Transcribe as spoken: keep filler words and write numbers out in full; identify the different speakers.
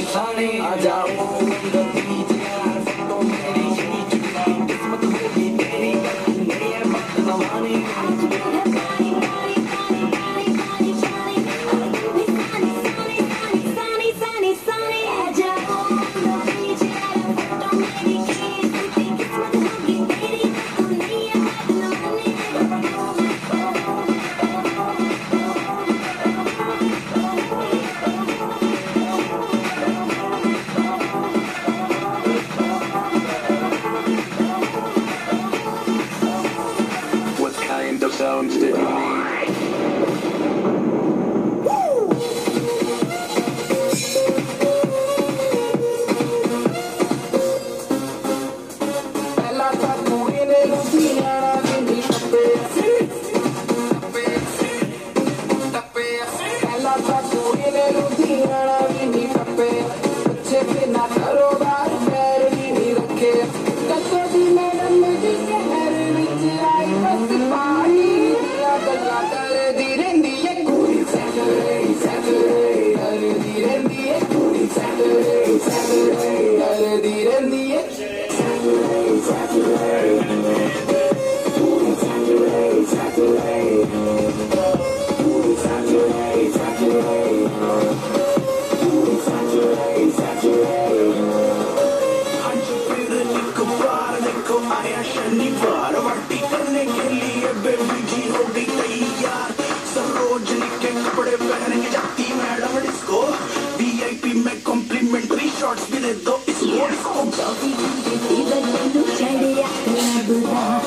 Speaker 1: साने आ जाओ बीच यार फोटो मेरी किस्मत होगी तेरी मेरी है बात जमाने sounds did you need? Pehla tha kuड़ी ne ludhiana vindi tappe tappe tappe Pehla tha kuड़ी ne ludhiana vindi tappe bachche pe na karo baat pair vindi rakhe katte di madam ji shehar vich aayi bas paani शनिवार party करने के लिए baby जी हो गई तैयार सरोजनी के कपड़े पहन के जाती मैडम डिस्को वीआईपी में कॉम्प्लीमेंट्री शॉट्स भी दे दो इसको इसको